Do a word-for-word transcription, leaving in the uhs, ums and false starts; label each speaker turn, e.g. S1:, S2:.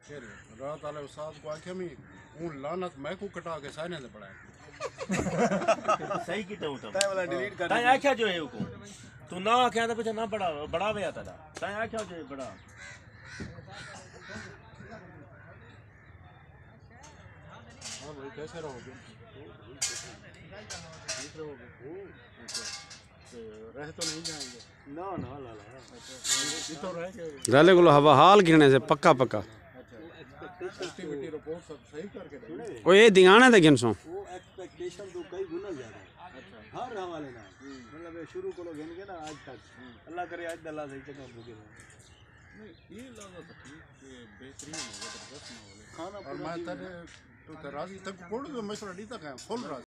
S1: फिर रात वाले उस्ताद को आखे मैं हूं लानत मैं को कटा के साइने दे पड़ा
S2: सही की तो
S3: ताई वाला डिलीट कर
S2: ताई आख्या जो है को तू ना आख्या तो पीछे ना बड़ा बड़ा वे आता ताई आख्या जो है बड़ा
S1: हां भाई कैसे रहोगे ठीक रहोगे रह तो नहीं जाएंगे
S3: ना ना ला ला
S1: ये तो रह के
S4: गाले को हवा हाल गिरने से पक्का पक्का
S1: एक्टिविटी रिपोर्ट सब सही करके दे
S4: ओ ये दिगाने दे गिनसो
S3: वो एक्सपेक्टेशन तो कई गुना ज्यादा है हर हवाले ना मतलब शुरू को लोग गिन के ना आज तक अल्लाह करे आज अल्लाह सही चंगा भूखे
S1: नहीं ये लगा तो ठीक ये बेहतरीन है जबरदस्त माहौल है
S3: खाना
S1: और मैं तेरे तो राजी तक कोड तो मशवरा दी तक है फुल राजी